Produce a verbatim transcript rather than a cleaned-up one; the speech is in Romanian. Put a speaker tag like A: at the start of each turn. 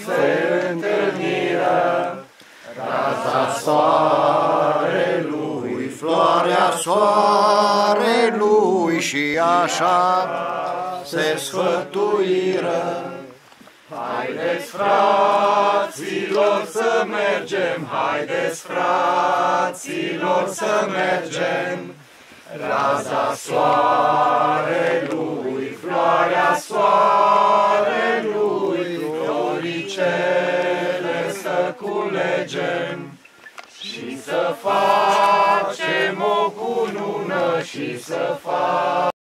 A: se întâlniră, raza soarelui, floarea soarelui și așa se sfătuiră. Haideți, fraților, să mergem, haideți, fraților, să mergem, raza soarelui, floarea soarelui, floricele să culegem și să facem o cunună și să facem